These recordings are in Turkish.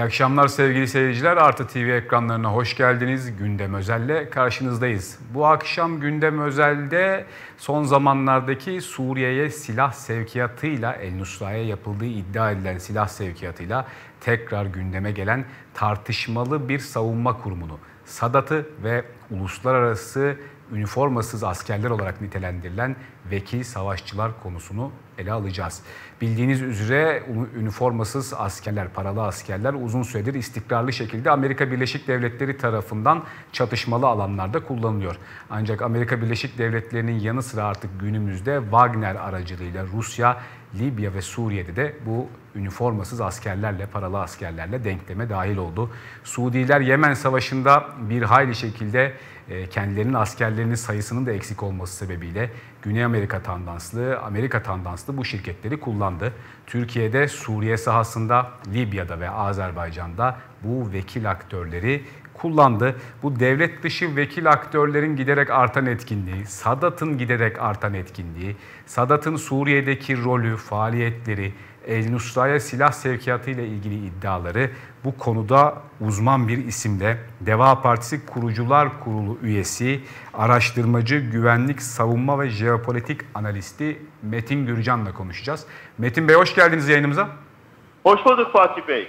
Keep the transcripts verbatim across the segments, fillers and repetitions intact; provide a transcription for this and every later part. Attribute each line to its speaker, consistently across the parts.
Speaker 1: İyi akşamlar sevgili seyirciler. Artı T V ekranlarına hoş geldiniz. Gündem Özel'le karşınızdayız. Bu akşam Gündem Özel'de son zamanlardaki Suriye'ye silah sevkiyatıyla, El Nusra'ya yapıldığı iddia edilen silah sevkiyatıyla tekrar gündeme gelen tartışmalı bir savunma kurumunu, Sadat'ı ve uluslararası üniformasız askerler olarak nitelendirilen vekil savaşçılar konusunu ele alacağız. Bildiğiniz üzere üniformasız askerler, paralı askerler uzun süredir istikrarlı şekilde Amerika Birleşik Devletleri tarafından çatışmalı alanlarda kullanılıyor. Ancak Amerika Birleşik Devletleri'nin yanı sıra artık günümüzde Wagner aracılığıyla Rusya, Libya ve Suriye'de de bu üniformasız askerlerle, paralı askerlerle denkleme dahil oldu. Suudiler Yemen Savaşı'nda bir hayli şekilde kendilerinin askerlerinin sayısının da eksik olması sebebiyle Güney Amerika tandanslı, Amerika tandanslı bu şirketleri kullandı. Türkiye'de Suriye sahasında, Libya'da ve Azerbaycan'da bu vekil aktörleri kullandı. Bu devlet dışı vekil aktörlerin giderek artan etkinliği, Sadat'ın giderek artan etkinliği, Sadat'ın Suriye'deki rolü, faaliyetleri, El Nusra'ya silah sevkiyatı ile ilgili iddiaları, bu konuda uzman bir isimle Deva Partisi Kurucular Kurulu üyesi, araştırmacı, güvenlik, savunma ve jeopolitik analisti Metin Gürcan'la konuşacağız. Metin Bey hoş geldiniz yayınımıza.
Speaker 2: Hoş bulduk Fatih Bey.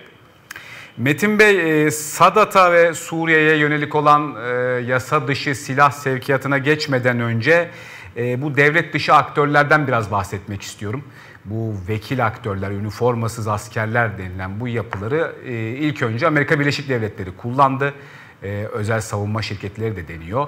Speaker 1: Metin Bey, Sadat'a ve Suriye'ye yönelik olan yasa dışı silah sevkiyatına geçmeden önce bu devlet dışı aktörlerden biraz bahsetmek istiyorum. Bu vekil aktörler, üniformasız askerler denilen bu yapıları ilk önce Amerika Birleşik Devletleri kullandı. Özel savunma şirketleri de deniyor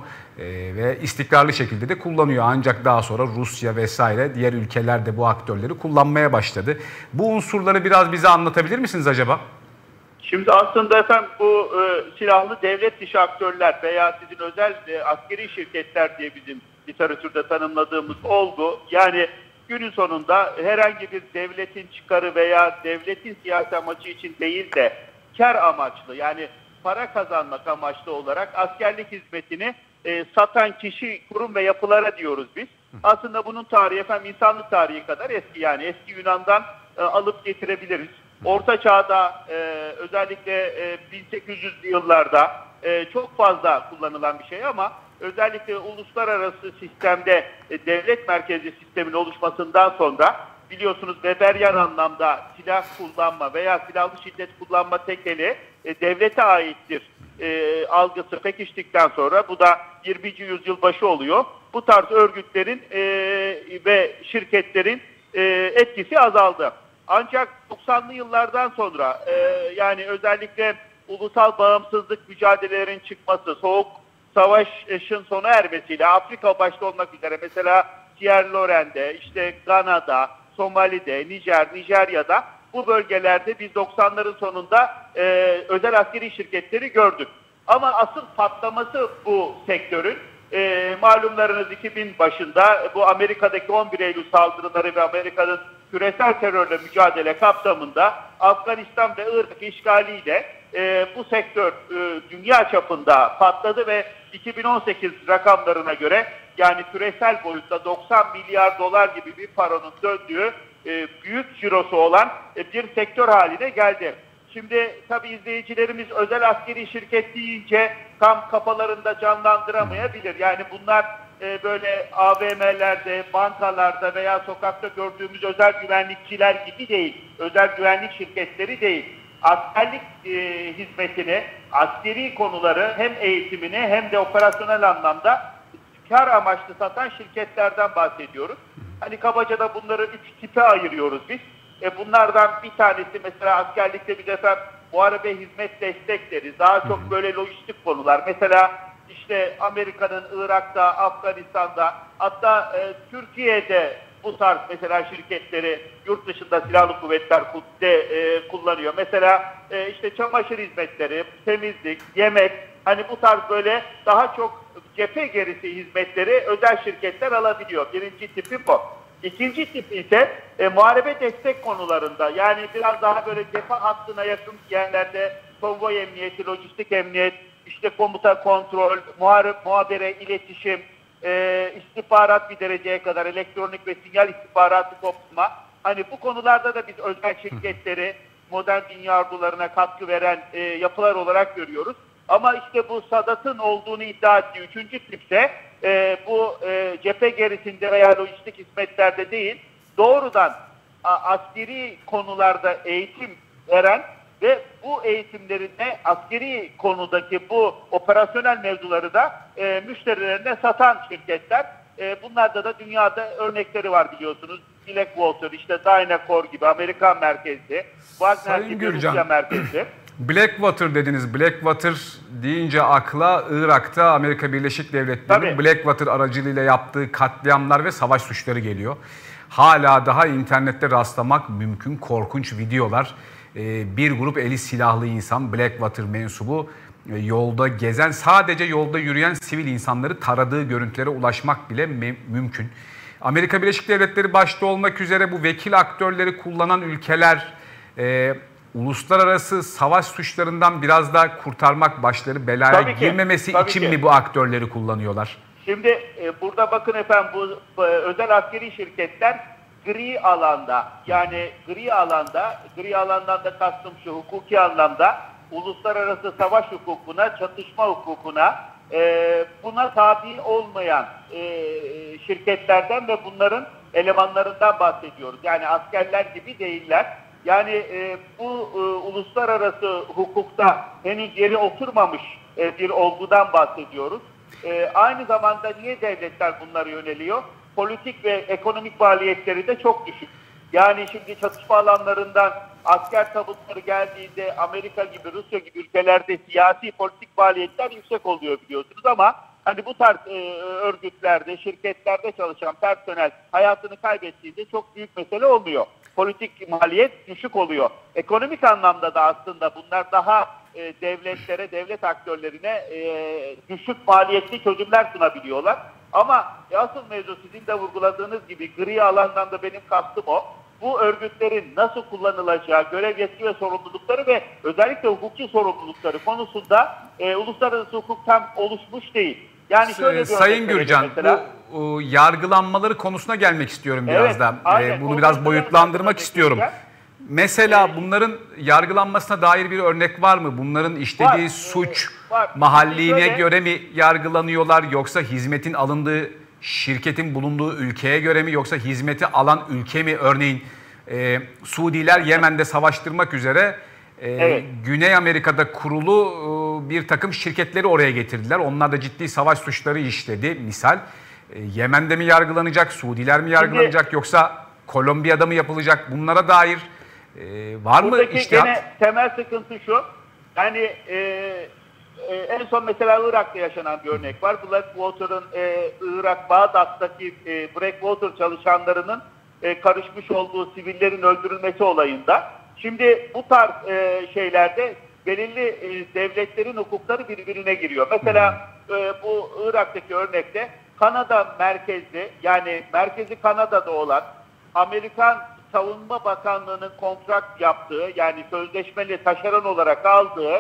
Speaker 1: ve istikrarlı şekilde de kullanıyor. Ancak daha sonra Rusya vesaire diğer ülkeler de bu aktörleri kullanmaya başladı. Bu unsurları biraz bize anlatabilir misiniz acaba?
Speaker 2: Şimdi aslında efendim bu e, silahlı devlet dışı aktörler veya sizin özel e, askeri şirketler diye bizim literatürde tanımladığımız olgu, yani günün sonunda herhangi bir devletin çıkarı veya devletin siyasi amacı için değil de kar amaçlı, yani para kazanmak amaçlı olarak askerlik hizmetini e, satan kişi, kurum ve yapılara diyoruz biz. Aslında bunun tarihi efendim insanlık tarihi kadar eski, yani eski Yunan'dan e, alıp getirebiliriz. Orta Çağ'da e, özellikle e, bin sekiz yüzlü yıllarda e, çok fazla kullanılan bir şey ama özellikle uluslararası sistemde e, devlet merkezli sistemin oluşmasından sonra biliyorsunuz Weberian anlamda silah kullanma veya silahlı şiddet kullanma tekeli e, devlete aittir e, algısı pekiştikten sonra, bu da yirminci yüzyıl başı oluyor. Bu tarz örgütlerin e, ve şirketlerin e, etkisi azaldı. Ancak doksanlı yıllardan sonra e, yani özellikle ulusal bağımsızlık mücadelelerin çıkması, soğuk savaşın sona ermesiyle Afrika başta olmak üzere mesela Sierra Leone'de, işte Gana'da, Somali'de, Nijer, Nijerya'da, bu bölgelerde biz doksanların sonunda e, özel askeri şirketleri gördük. Ama asıl patlaması bu sektörün e, malumlarınız iki bin başında bu Amerika'daki on bir Eylül saldırıları ve Amerika'nın küresel terörle mücadele kapsamında Afganistan ve Irak işgaliyle e, bu sektör e, dünya çapında patladı ve iki bin on sekiz rakamlarına göre, yani küresel boyutta doksan milyar dolar gibi bir paranın döndüğü e, büyük cirosu olan e, bir sektör haline geldi. Şimdi tabii izleyicilerimiz özel askeri şirket deyince tam kafalarında canlandıramayabilir. Yani bunlar e, böyle A V M'lerde, bankalarda veya sokakta gördüğümüz özel güvenlikçiler gibi değil. Özel güvenlik şirketleri değil. Askerlik e, hizmetini, askeri konuları hem eğitimini hem de operasyonel anlamda kar amaçlı satan şirketlerden bahsediyoruz. Hani kabaca da bunları üç tipe ayırıyoruz biz. E bunlardan bir tanesi mesela askerlikte bir defa muharebe hizmet destekleri, daha çok böyle lojistik konular. Mesela işte Amerika'nın Irak'ta, Afganistan'da, hatta e, Türkiye'de bu tarz mesela şirketleri yurt dışında silahlı kuvvetler de, e, kullanıyor. Mesela e, işte çamaşır hizmetleri, temizlik, yemek, hani bu tarz böyle daha çok cephe gerisi hizmetleri özel şirketler alabiliyor. Birinci tipi bu. İkinci tip ise e, muharebe destek konularında, yani biraz daha böyle cephe hattına yakın yerlerde konvoy emniyeti, lojistik emniyet, işte komuta kontrol, muharebe, muhabere, iletişim, e, istihbarat bir dereceye kadar, elektronik ve sinyal istihbaratı toplama. Hani bu konularda da biz özel şirketleri modern dünya ordularına katkı veren e, yapılar olarak görüyoruz. Ama işte bu Sadat'ın olduğunu iddia ettiği üçüncü tipse e, bu e, cephe gerisinde veya lojistik hizmetlerde değil, doğrudan a, askeri konularda eğitim veren ve bu eğitimlerinde askeri konudaki bu operasyonel mevzuları da e, müşterilerine satan şirketler. E, bunlarda da dünyada örnekleri var biliyorsunuz. Blackwater, işte Dynacore gibi Amerikan merkezli, Wagner gibi Rusya merkezli.
Speaker 1: Blackwater dediniz. Blackwater deyince akla Irak'ta Amerika Birleşik Devletleri'nin Blackwater aracılığıyla yaptığı katliamlar ve savaş suçları geliyor. Hala daha internette rastlamak mümkün korkunç videolar. Bir grup eli silahlı insan, Blackwater mensubu, yolda gezen, sadece yolda yürüyen sivil insanları taradığı görüntülere ulaşmak bile mümkün. Amerika Birleşik Devletleri başta olmak üzere bu vekil aktörleri kullanan ülkeler e, uluslararası savaş suçlarından biraz daha kurtarmak, başları belaya tabii girmemesi ki, için ki. mi bu aktörleri kullanıyorlar?
Speaker 2: Şimdi e, burada bakın efendim, bu, bu özel askeri şirketler gri alanda, yani gri alanda, gri alandan da kastım şu, hukuki anlamda uluslararası savaş hukukuna, çatışma hukukuna, e, buna tabi olmayan e, şirketlerden ve bunların elemanlarından bahsediyoruz. Yani askerler gibi değiller. Yani e, bu e, uluslararası hukukta henüz yeri oturmamış e, bir olgudan bahsediyoruz. E, aynı zamanda niye devletler bunlara yöneliyor? Politik ve ekonomik maliyetleri de çok düşük. Yani şimdi çatışma alanlarından asker tabutları geldiğinde Amerika gibi, Rusya gibi ülkelerde siyasi politik maliyetler yüksek oluyor biliyorsunuz, ama hani bu tarz e, örgütlerde, şirketlerde çalışan personel hayatını kaybettiğinde çok büyük mesele olmuyor. Politik maliyet düşük oluyor. Ekonomik anlamda da aslında bunlar daha e, devletlere, devlet aktörlerine e, düşük maliyetli çözümler sunabiliyorlar. Ama e, asıl mevzu sizin de vurguladığınız gibi gri alandan da benim kastım o. Bu örgütlerin nasıl kullanılacağı, görev yetki ve sorumlulukları ve özellikle hukuki sorumlulukları konusunda e, uluslararası hukuk tam oluşmuş değil. Yani şöyle bir
Speaker 1: Sayın Gürcan, mesela, bu e, yargılanmaları konusuna gelmek istiyorum biraz evet, da. E, bunu biraz boyutlandırmak istiyorum. Mesela evet. bunların yargılanmasına dair bir örnek var mı? Bunların işlediği var, suç var. mahalline şöyle, göre mi yargılanıyorlar, yoksa hizmetin alındığı şirketin bulunduğu ülkeye göre mi, yoksa hizmeti alan ülke mi? Örneğin e, Suudiler Yemen'de savaştırmak üzere e, evet. Güney Amerika'da kurulu e, bir takım şirketleri oraya getirdiler. Onlar da ciddi savaş suçları işledi misal. E, Yemen'de mi yargılanacak, Suudiler mi yargılanacak, Şimdi, yoksa Kolombiya'da mı yapılacak? Bunlara dair e, var mı iştihat?
Speaker 2: Buradaki temel sıkıntı şu, yani e, Ee, en son mesela Irak'ta yaşanan bir örnek var. Blackwater'ın e, Irak Bağdat'taki e, Blackwater çalışanlarının e, karışmış olduğu sivillerin öldürülmesi olayında. Şimdi bu tarz e, şeylerde belirli e, devletlerin hukukları birbirine giriyor. Mesela e, bu Irak'taki örnekte Kanada merkezli, yani merkezi Kanada'da olan Amerikan Savunma Bakanlığı'nın kontrakt yaptığı, yani sözleşmeli taşeron olarak aldığı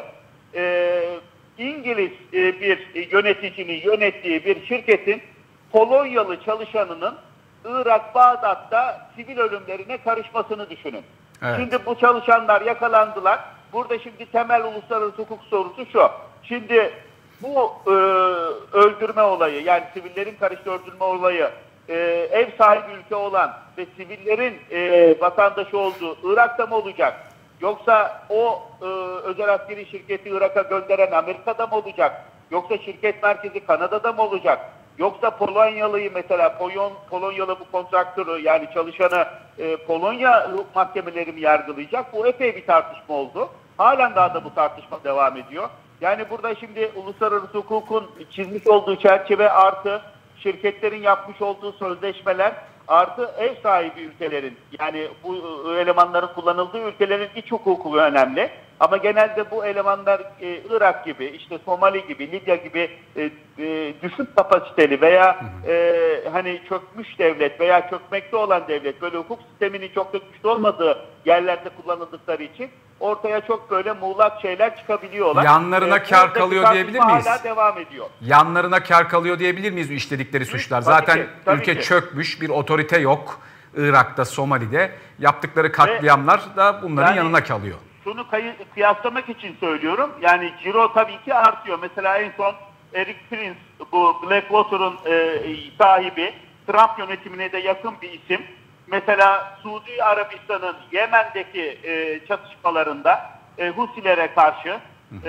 Speaker 2: e, İngiliz e, bir yöneticinin yönettiği bir şirketin Polonyalı çalışanının Irak Bağdat'ta sivil ölümlerine karışmasını düşünün. Evet. Şimdi bu çalışanlar yakalandılar. Burada şimdi temel uluslararası hukuk sorusu şu. Şimdi bu e, öldürme olayı, yani sivillerin karıştığı öldürme olayı e, ev sahibi ülke olan ve sivillerin e, vatandaşı olduğu Irak'ta mı olacak? Yoksa o e, özel askeri şirketi Irak'a gönderen Amerika'da mı olacak? Yoksa şirket merkezi Kanada'da mı olacak? Yoksa Polonyalı'yı mesela Polon, Polonyalı bu kontraktörü, yani çalışanı e, Polonya mahkemeleri mi yargılayacak? Bu epey bir tartışma oldu. Halen daha da bu tartışma devam ediyor. Yani burada şimdi uluslararası hukukun çizmiş olduğu çerçeve artı şirketlerin yapmış olduğu sözleşmeler artı ev sahibi ülkelerin, yani bu elemanların kullanıldığı ülkelerin iç hukuku önemli. Ama genelde bu elemanlar e, Irak gibi, işte Somali gibi, Libya gibi e, e, düşük kapasiteli veya e, hani çökmüş devlet veya çökmekte olan devlet, böyle hukuk sisteminin çok da güçlü olmadığı yerlerde kullanıldıkları için ortaya çok böyle muğlak şeyler çıkabiliyorlar.
Speaker 1: Yanlarına e, kar kalıyor diyebilir miyiz?
Speaker 2: Hala devam ediyor.
Speaker 1: Yanlarına kar kalıyor diyebilir miyiz işledikleri suçlar?
Speaker 2: Tabii
Speaker 1: Zaten
Speaker 2: ki, tabii
Speaker 1: ülke
Speaker 2: ki.
Speaker 1: çökmüş, bir otorite yok. Irak'ta, Somali'de yaptıkları katliamlar da bunların
Speaker 2: yani,
Speaker 1: yanına kalıyor.
Speaker 2: Şunu kıyaslamak için söylüyorum. Yani ciro tabii ki artıyor. Mesela en son Eric Prince, bu Blackwater'ın e, sahibi, Trump yönetimine de yakın bir isim. Mesela Suudi Arabistan'ın Yemen'deki e, çatışmalarında e, Husilere karşı e,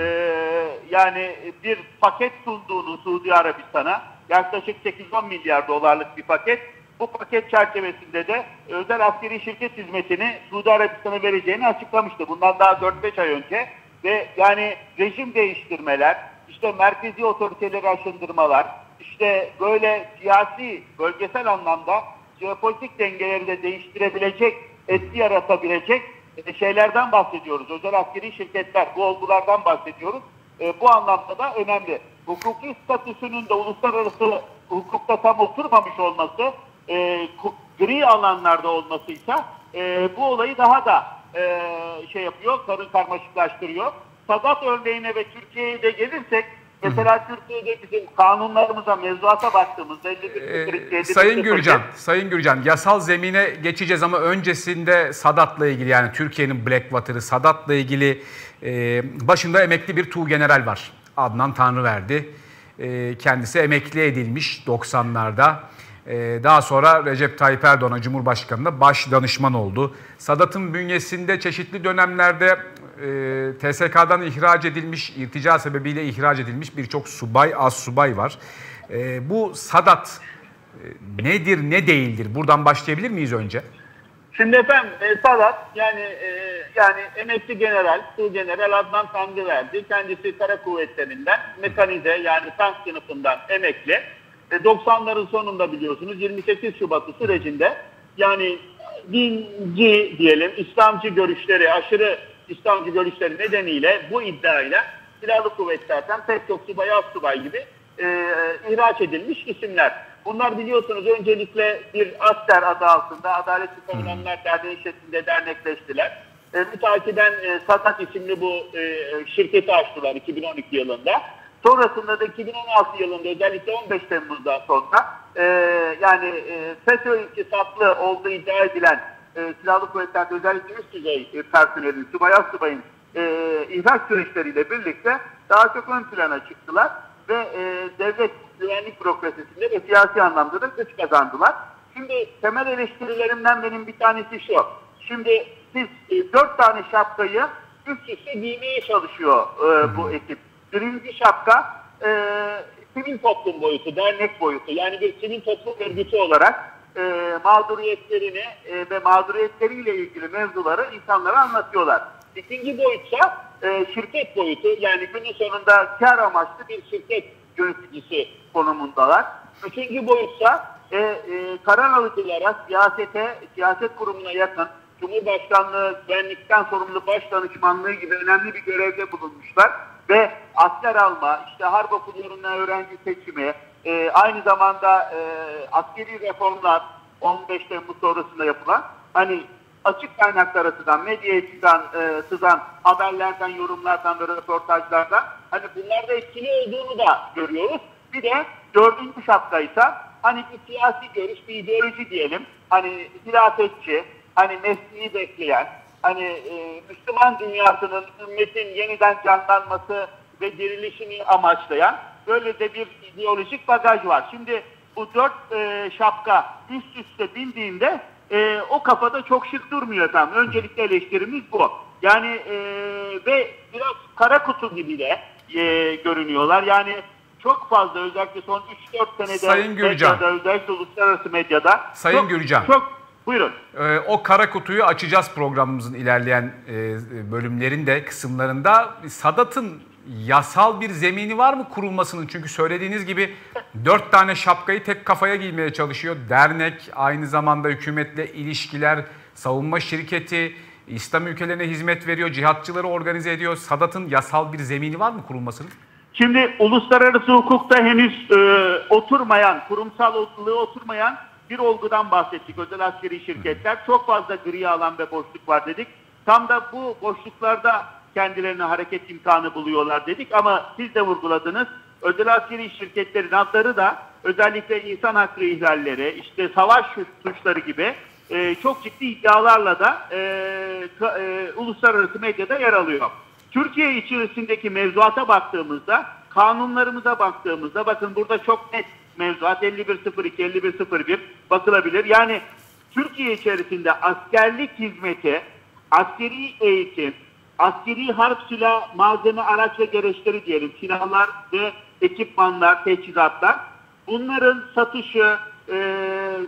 Speaker 2: yani bir paket sunduğunu Suudi Arabistan'a, yaklaşık sekiz on milyar dolarlık bir paket. Bu paket çerçevesinde de özel askeri şirket hizmetini Suudi Arabistan'a vereceğini açıklamıştı. Bundan daha dört beş ay önce. Ve yani rejim değiştirmeler, işte merkezi otoriteleri aşındırmalar, işte böyle siyasi, bölgesel anlamda jeopolitik dengeleri de değiştirebilecek, etki yaratabilecek şeylerden bahsediyoruz. Özel askeri şirketler, bu olgulardan bahsediyoruz. E, bu anlamda da önemli. Hukuki statüsünün de uluslararası hukukta tam oturmamış olması, e, gri alanlarda olmasıysa e, bu olayı daha da e, şey yapıyor, karın karmaşıklaştırıyor. Sadat örneğine ve Türkiye'ye de gelirsek, mesela Türkiye'de bizim kanunlarımıza, mevzuata baktığımızda
Speaker 1: ee, Sayın Gürcan, Sayın Gürcan, yasal zemine geçeceğiz ama öncesinde Sadat'la ilgili, yani Türkiye'nin Blackwater'ı, Sadat'la ilgili e, başında emekli bir tuğgeneral var. Adnan Tanrıverdi. E, kendisi emekli edilmiş doksanlarda. E, daha sonra Recep Tayyip Erdoğan'a, Cumhurbaşkanı'na baş danışman oldu. Sadat'ın bünyesinde çeşitli dönemlerde e, T S K'dan ihraç edilmiş, irtica sebebiyle ihraç edilmiş birçok subay, astsubay var. E, bu Sadat e, nedir, ne değildir? Buradan başlayabilir miyiz önce?
Speaker 2: Şimdi efendim e, Sadat yani e, yani emekli general, Tuğgeneral Adnan Tanrıverdi. Kendisi Kara Kuvvetleri'nden mekanize, yani tank sınıfından emekli. E, doksanların sonunda biliyorsunuz yirmi sekiz Şubat'ı sürecinde yani dinci diyelim, İslamcı görüşleri, aşırı İslamcı görüşleri nedeniyle bu iddiayla silahlı kuvvetlerden pek çok subay, astsubay gibi e, ihraç edilmiş isimler. Bunlar biliyorsunuz öncelikle bir ASDER adı altında Adalet Savunanlar Derneği şeklinde dernekleştiler. E, mütakiben e, Sadat isimli bu e, şirketi açtılar iki bin on iki yılında. Sonrasında da iki bin on altı yılında, özellikle on beş Temmuz'dan sonra e, yani e, FETÖ iltisaklı olduğu iddia edilen e, silahlı kuvvetlerde özellikle üst düzey e, personelin, subay astsubayın e, ihraç süreçleriyle birlikte daha çok ön plana çıktılar ve e, devlet güvenlik bürokrasisinde ve siyasi anlamda da güç kazandılar. Şimdi temel eleştirilerimden benim bir tanesi şu. Şimdi siz e, dört tane şapkayı üst üste giymeye çalışıyor e, bu ekip. Birinci şapka e, sivil toplum boyutu, dernek boyutu. Yani bir sivil toplum örgütü olarak e, mağduriyetlerini e, ve mağduriyetleriyle ilgili mevzuları insanlara anlatıyorlar. İkinci boyutsa e, şirket boyutu. Yani günün sonunda kar amaçlı bir şirket yöneticisi konumundalar. Üçüncü boyutsa e, e, karar alıcılara, siyasete, siyaset kurumuna yakın, Cumhurbaşkanlığı güvenlikten sorumlu baş danışmanlığı gibi önemli bir görevde bulunmuşlar ve asker alma, işte harp okullarına öğrenci seçimi, e, aynı zamanda e, askeri reformlar on beş Temmuz sonrasında yapılan, hani açık kaynaklar açısından, medyaya çıkan, e, sızan haberlerden, yorumlardan ve röportajlardan, hani bunlarda etkili olduğunu da görüyoruz. Bir de dördüncü şapkaysa hani bir siyasi görüş, bir ideoloji diyelim, hani hilafetçi, hani mesleği bekleyen, hani e, Müslüman dünyasının, ümmetin yeniden canlanması ve dirilişini amaçlayan böyle de bir ideolojik bagaj var. Şimdi bu dört e, şapka üst üste bindiğinde e, o kafada çok şık durmuyor efendim. Öncelikle eleştirimiz bu. Yani e, ve biraz kara kutu gibi de e, görünüyorlar. Yani çok fazla, özellikle son üç dört senede
Speaker 1: Sayın Gürcan,
Speaker 2: medyada, özellikle uluslararası medyada
Speaker 1: Sayın
Speaker 2: çok,
Speaker 1: Gürcan,
Speaker 2: çok buyurun.
Speaker 1: Ee, o kara kutuyu açacağız programımızın ilerleyen e, bölümlerinde, kısımlarında. Sadat'ın yasal bir zemini var mı kurulmasının? Çünkü söylediğiniz gibi dört tane şapkayı tek kafaya giymeye çalışıyor. Dernek, aynı zamanda hükümetle ilişkiler, savunma şirketi, İslam ülkelerine hizmet veriyor, cihatçıları organize ediyor. Sadat'ın yasal bir zemini var mı kurulmasının?
Speaker 2: Şimdi uluslararası hukukta henüz e, oturmayan, kurumsallığı oturmayan bir olgudan bahsettik. Özel askeri şirketler. Çok fazla gri alan ve boşluk var dedik. Tam da bu boşluklarda kendilerine hareket imkanı buluyorlar dedik. Ama siz de vurguladınız. Özel askeri şirketlerin adları da özellikle insan hakkı ihlalleri, işte savaş suçları gibi e, çok ciddi iddialarla da e, ka, e, uluslararası medyada yer alıyor. Türkiye içerisindeki mevzuata baktığımızda, kanunlarımıza baktığımızda, bakın burada çok net mevzuat elli bir sıfır iki, elli bir sıfır bir bakılabilir. Yani Türkiye içerisinde askerlik hizmeti, askeri eğitim, askeri harp silah, malzeme, araç ve gereçleri diyelim, silahlar ve ekipmanlar, teçhizatlar, bunların satışı, e,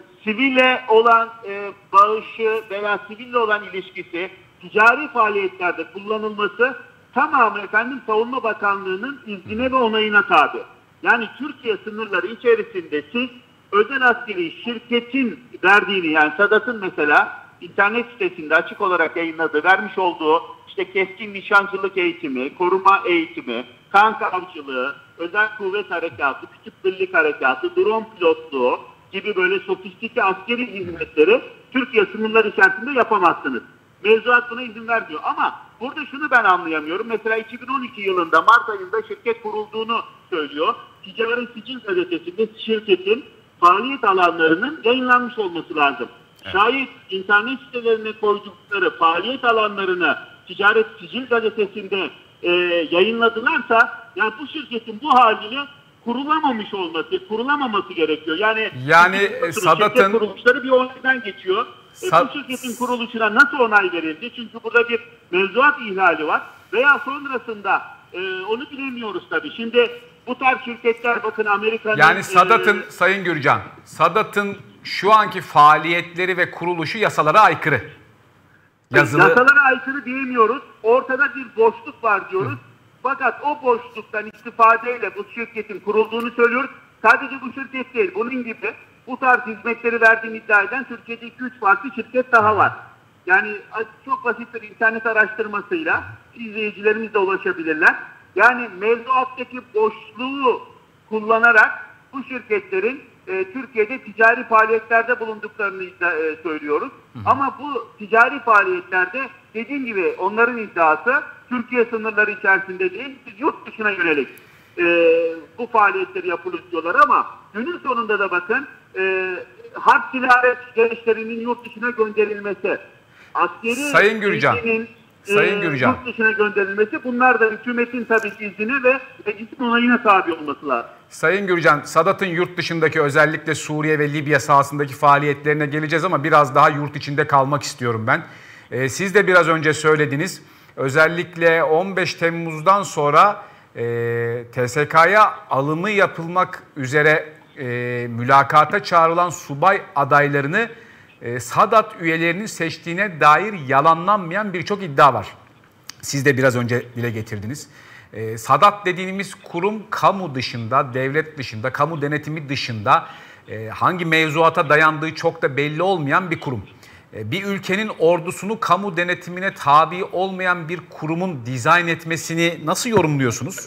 Speaker 2: sivile olan e, bağışı veya siville olan ilişkisi, ticari faaliyetlerde kullanılması tamamı efendim Savunma Bakanlığı'nın iznine ve onayına tabi. Yani Türkiye sınırları içerisinde siz özel askeri şirketin verdiğini, yani SADAT'ın mesela internet sitesinde açık olarak yayınladığı, vermiş olduğu işte keskin nişancılık eğitimi, koruma eğitimi, tank avcılığı, özel kuvvet harekatı, küçük birlik harekatı, drone pilotluğu gibi böyle sofistike askeri hizmetleri Türkiye sınırları içerisinde yapamazsınız. Mevzuat buna izin vermiyor. Ama burada şunu ben anlayamıyorum. Mesela iki bin on iki yılında Mart ayında şirket kurulduğunu söylüyor. Ticaret Sicil Gazetesi'nde şirketin faaliyet alanlarının yayınlanmış olması lazım. Evet. Şayet internet sitelerine koydukları faaliyet alanlarını Ticaret Sicil Gazetesi'nde e, yayınladılarsa, yani bu şirketin bu haliyle kurulamamış olması, kurulamaması gerekiyor. Yani,
Speaker 1: yani SADAT'ın
Speaker 2: kuruluşları bir onaydan geçiyor. E, bu şirketin kuruluşuna nasıl onay verildi? Çünkü burada bir mevzuat ihlali var. Veya sonrasında e, onu bilemiyoruz tabii. Şimdi bu tarz şirketler, bakın Amerika'nın...
Speaker 1: Yani SADAT'ın,
Speaker 2: e,
Speaker 1: Sayın Gürcan, SADAT'ın şu anki faaliyetleri ve kuruluşu yasalara aykırı. Yazılı...
Speaker 2: Yasalara aykırı diyemiyoruz. Ortada bir boşluk var diyoruz. Hı. Fakat o boşluktan istifadeyle bu şirketin kurulduğunu söylüyoruz. Sadece bu şirket değil, bunun gibi bu tarz hizmetleri verdiğini iddia eden Türkiye'de iki üç farklı şirket daha var. Yani çok basit bir internet araştırmasıyla izleyicilerimiz de ulaşabilirler. Yani mevzuattaki boşluğu kullanarak bu şirketlerin e, Türkiye'de ticari faaliyetlerde bulunduklarını iddia, e, söylüyoruz. Hı hı. Ama bu ticari faaliyetlerde dediğim gibi onların iddiası Türkiye sınırları içerisinde değil, yurt dışına yönelik e, bu faaliyetleri yapılır diyorlar ama günün sonunda da bakın e, harp silahı gereçlerinin yurt dışına gönderilmesi, askeri
Speaker 1: Sayın Gürcan, Sayın
Speaker 2: e,
Speaker 1: Gürcan.
Speaker 2: yurt dışına gönderilmesi, bunlar da hükümetin tabii ki izni ve meclisin onayına tabi olması lazım.
Speaker 1: Sayın Gürcan, SADAT'ın yurt dışındaki özellikle Suriye ve Libya sahasındaki faaliyetlerine geleceğiz ama biraz daha yurt içinde kalmak istiyorum ben. Ee, siz de biraz önce söylediniz. Özellikle on beş Temmuz'dan sonra e, T S K'ya alımı yapılmak üzere e, mülakata çağrılan subay adaylarını e, SADAT üyelerinin seçtiğine dair yalanlanmayan birçok iddia var. Siz de biraz önce dile getirdiniz. E, SADAT dediğimiz kurum kamu dışında, devlet dışında, kamu denetimi dışında e, hangi mevzuata dayandığı çok da belli olmayan bir kurum. E, bir ülkenin ordusunu kamu denetimine tabi olmayan bir kurumun dizayn etmesini nasıl yorumluyorsunuz?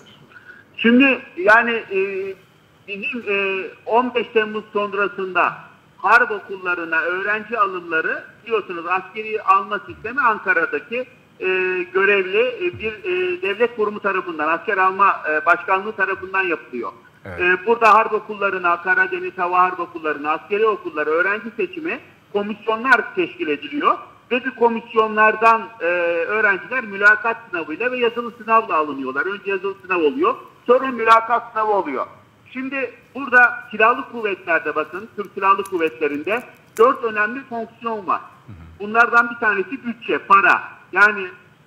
Speaker 2: Şimdi yani e, bizim e, on beş Temmuz sonrasında harp okullarına öğrenci alımları, biliyorsunuz askeri alma sistemi Ankara'daki e, görevli e, bir e, devlet kurumu tarafından, asker alma e, başkanlığı tarafından yapılıyor. Evet. E, burada harp okullarına, Karadeniz Hava Harp okullarına, askeri okullara öğrenci seçimi komisyonlar teşkil ediliyor. Ve bu komisyonlardan e, öğrenciler mülakat sınavıyla ve yazılı sınavla alınıyorlar. Önce yazılı sınav oluyor, sonra mülakat sınavı oluyor. Şimdi burada silahlı kuvvetlerde, bakın Türk Silahlı Kuvvetleri'nde dört önemli fonksiyon var. Bunlardan bir tanesi bütçe, para. Yani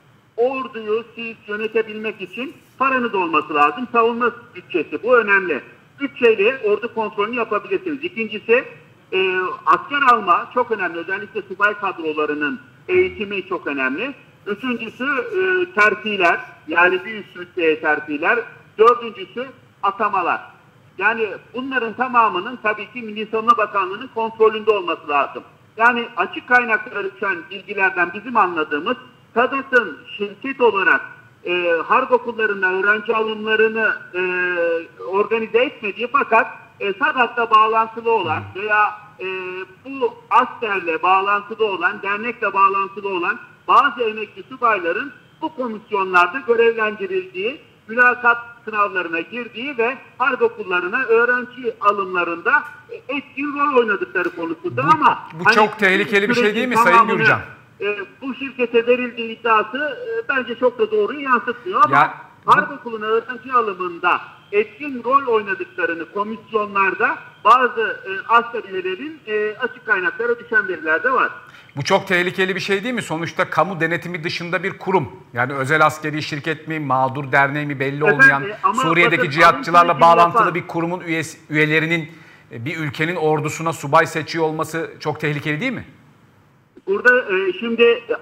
Speaker 2: orduyu siz yönetebilmek için paranız olması lazım. Savunma bütçesi, bu önemli. Bütçeyle ordu kontrolünü yapabilirsiniz. İkincisi e, asker alma çok önemli. Özellikle subay kadrolarının eğitimi çok önemli. Üçüncüsü e, terfiler, yani bir üst rütbeye terfiler. Dördüncüsü atamalar. Yani bunların tamamının tabii ki Milli Savunma Bakanlığı'nın kontrolünde olması lazım. Yani açık kaynaklara düşen bilgilerden bizim anladığımız, SADAT'ın şirket olarak e, harp okullarına öğrenci alımlarını e, organize etmediği, fakat e, SADAT'la bağlantılı olan veya e, bu askerle bağlantılı olan, dernekle bağlantılı olan bazı emekli subayların bu komisyonlarda görevlendirildiği, mülakat sınavlarına girdiği ve harp okullarına öğrenci alımlarında etkin rol oynadıkları konusunda.
Speaker 1: Bu,
Speaker 2: ama
Speaker 1: bu
Speaker 2: hani
Speaker 1: çok tehlikeli bir şey değil mi Sayın Gürcan?
Speaker 2: E, bu şirkete verildiği iddiası e, bence çok da doğruyu yansıtmıyor ama
Speaker 1: ya, bu...
Speaker 2: harp okuluna öğrenci alımında etkin rol oynadıklarını komisyonlarda bazı e, asker üyelerin e, açık kaynaklara düşen veriler de var.
Speaker 1: Bu çok tehlikeli bir şey değil mi? Sonuçta kamu denetimi dışında bir kurum. Yani özel askeri şirket mi, mağdur derneği mi belli olmayan, evet, Suriye'deki bakın, cihatçılarla bağlantılı yapan bir kurumun üyesi, üyelerinin bir ülkenin ordusuna subay seçiyor olması çok tehlikeli değil mi?
Speaker 2: Burada e, şimdi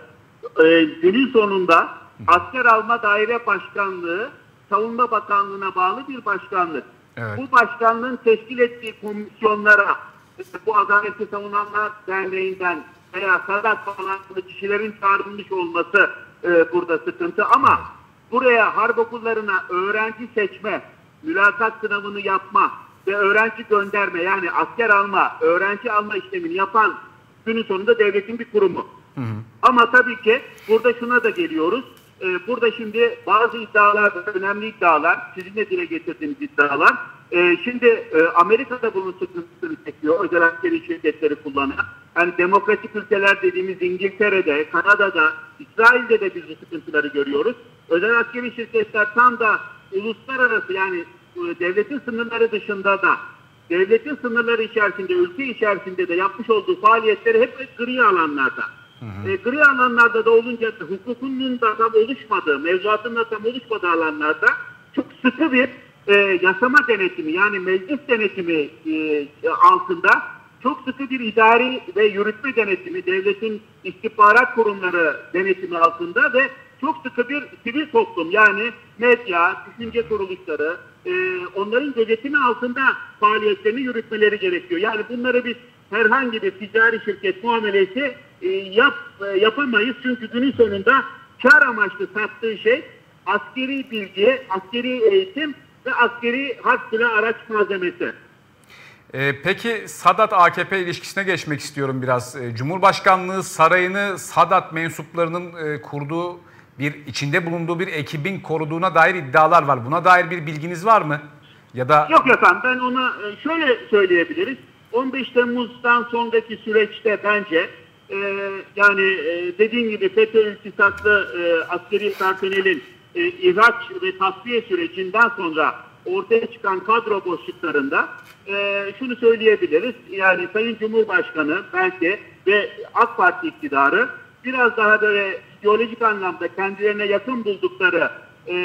Speaker 2: e, günün sonunda Asker Alma Daire Başkanlığı Savunma Bakanlığı'na bağlı bir başkanlık. Evet. Bu başkanlığın teşkil ettiği komisyonlara bu Adaleti Savunanlar Derneği'nden veya Sadat bağlantılı kişilerin çağrılmış olması e, burada sıkıntı. Ama buraya harp okullarına öğrenci seçme, mülakat sınavını yapma ve öğrenci gönderme, yani asker alma, öğrenci alma işlemini yapan günün sonunda devletin bir kurumu. Hı hı. Ama tabii ki burada şuna da geliyoruz. Ee, burada şimdi bazı iddialar, önemli iddialar, sizin de dile getirdiğiniz iddialar. Ee, şimdi e, Amerika'da bunun sıkıntısını çekiyor, özel askeri şirketleri kullanan. Yani demokratik ülkeler dediğimiz İngiltere'de, Kanada'da, İsrail'de de biz bu sıkıntıları görüyoruz. Özel askeri şirketler tam da uluslararası, yani e, devletin sınırları dışında da, devletin sınırları içerisinde, ülke içerisinde de yapmış olduğu faaliyetleri hep gri alanlarda. Hı hı. E, gri alanlarda da olunca hukukunun da tam oluşmadığı, mevzuatın da tam oluşmadığı alanlarda çok sıkı bir e, yasama denetimi, yani meclis denetimi e, altında çok sıkı bir idari ve yürütme denetimi, devletin istihbarat kurumları denetimi altında ve çok sıkı bir sivil toplum, yani medya, düşünce kuruluşları, e, onların gözetimi altında faaliyetlerini yürütmeleri gerekiyor. Yani bunları biz herhangi bir ticari şirket muamelesi e, yap, e, yapamayız. Çünkü günün sonunda kar amaçlı sattığı şey askeri bilgi, askeri eğitim ve askeri harp silah araç malzemesi.
Speaker 1: Ee, peki Sadat A K P ilişkisine geçmek istiyorum biraz. Ee, Cumhurbaşkanlığı sarayını Sadat mensuplarının e, kurduğu bir, içinde bulunduğu bir ekibin koruduğuna dair iddialar var. Buna dair bir bilginiz var mı? Ya da
Speaker 2: Yok efendim, ben ona şöyle söyleyebiliriz. on beş Temmuz'dan sonraki süreçte bence e, yani e, dediğim gibi FETÖ iltisaklı e, askeri personelin e, ihraç ve tasfiye sürecinden sonra ortaya çıkan kadro boşluklarında e, şunu söyleyebiliriz. Yani Sayın Cumhurbaşkanı belki ve AK Parti iktidarı biraz daha böyle ideolojik anlamda kendilerine yakın buldukları e,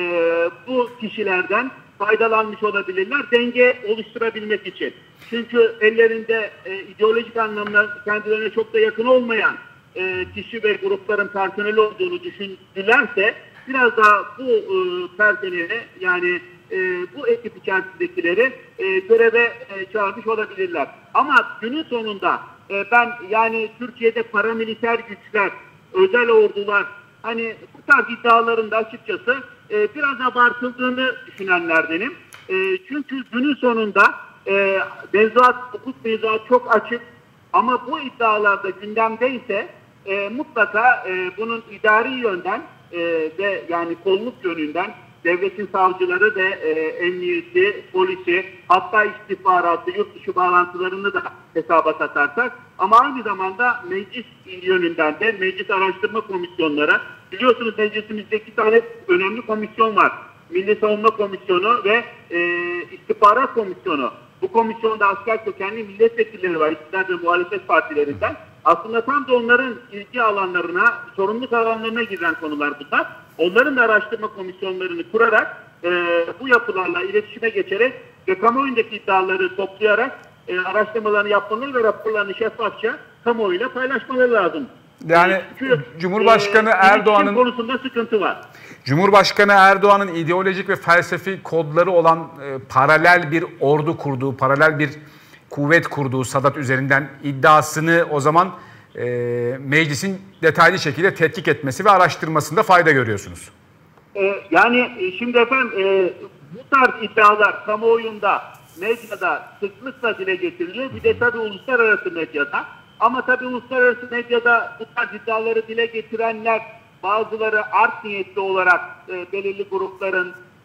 Speaker 2: bu kişilerden faydalanmış olabilirler, denge oluşturabilmek için. Çünkü ellerinde e, ideolojik anlamda kendilerine çok da yakın olmayan e, kişi ve grupların personeli olduğunu düşündülerse biraz daha bu e, personeli, yani e, bu ekip içerisindekileri e, göreve e, çağırmış olabilirler. Ama günün sonunda e, ben yani Türkiye'de paramiliter güçler, özel ordular, hani bu tarz iddiaların da açıkçası e, biraz abartıldığını düşünenlerdenim. E, çünkü günün sonunda e, mevzuat, hukuk mevzuat çok açık, ama bu iddialarda gündemdeyse e, mutlaka e, bunun idari yönden e, ve yani kolluk yönünden devletin savcıları ve e, emniyeti, polisi, hatta istihbaratı, yurt dışı bağlantılarını da hesaba katarsak, ama aynı zamanda meclis yönünden de meclis araştırma komisyonları, biliyorsunuz meclisimizde iki tane önemli komisyon var. Milli Savunma Komisyonu ve e, İstihbarat Komisyonu. Bu komisyonda asker kökenli milletvekilleri var, iktidar ve muhalefet partilerinden. Aslında tam da onların ilgi alanlarına, sorumluluk alanlarına giren konular bunlar. Onların da araştırma komisyonlarını kurarak, e, bu yapılarla iletişime geçerek ve kamuoyundaki iddiaları toplayarak e, araştırmalarını yapmaları ve raporlarını şeffafça kamuoyuyla paylaşmaları lazım.
Speaker 1: Yani Çünkü, Cumhurbaşkanı e, Erdoğan'ın
Speaker 2: konusunda sıkıntı var.
Speaker 1: Cumhurbaşkanı Erdoğan'ın ideolojik ve felsefi kodları olan e, paralel bir ordu kurduğu, paralel bir kuvvet kurduğu Sadat üzerinden iddiasını o zaman e, meclisin detaylı şekilde tetkik etmesi ve araştırmasında fayda görüyorsunuz.
Speaker 2: E, yani şimdi efendim e, bu tarz iddialar kamuoyunda, medyada sıklıkla dile getiriliyor. Bir de tabii uluslararası medyada. Ama tabii uluslararası medyada bu tarz iddiaları dile getirenler, bazıları art niyetli olarak e, belirli grupların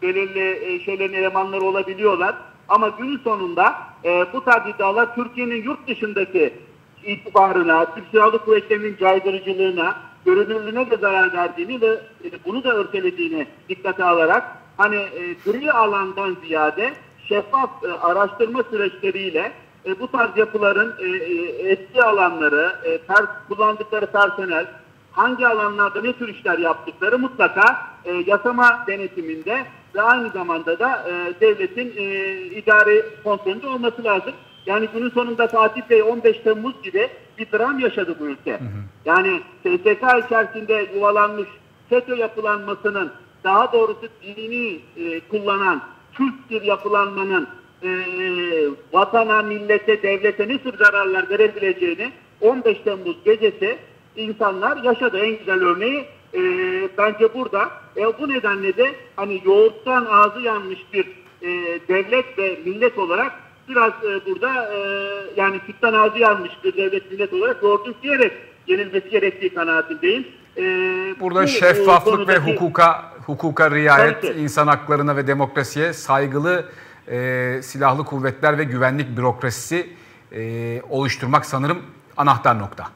Speaker 2: belirli e, şeylerin elemanları olabiliyorlar. Ama günün sonunda e, bu tarz iddialar Türkiye'nin yurt dışındaki itibarına, Türk Silahlı Kuvvetleri'nin caydırıcılığına, görünürlüğüne de zarar verdiğini ve e, bunu da örtelediğini dikkate alarak hani e, gri alandan ziyade şeffaf e, araştırma süreçleriyle e, bu tarz yapıların e, e, etki alanları, e, per, kullandıkları personel, hangi alanlarda ne tür işler yaptıkları mutlaka e, yasama denetiminde ve aynı zamanda da e, devletin e, idari kontrolünde olması lazım. Yani günün sonunda Fatih Bey on beş Temmuz gibi bir dram yaşadı bu ülke. Hı hı. Yani S S K içerisinde yuvalanmış FETÖ yapılanmasının, daha doğrusu dini e, kullanan Türk bir yapılanmanın e, vatana, millete, devlete ne tür zararlar verebileceğini on beş Temmuz gecesi insanlar yaşadı. En güzel örneği e, bence burada. E, bu nedenle de hani yoğurttan ağzı yanmış bir e, devlet ve millet olarak biraz e, burada e, yani sütten ağzı yanmış bir devlet millet olarak yoğurdu diyerek yenilmesi gerektiği kanaatindeyim. E,
Speaker 1: burada
Speaker 2: bu,
Speaker 1: şeffaflık
Speaker 2: konudaki,
Speaker 1: ve hukuka hukuka riayet, insan haklarına ve demokrasiye saygılı e, silahlı kuvvetler ve güvenlik bürokrasisi e, oluşturmak sanırım anahtar nokta.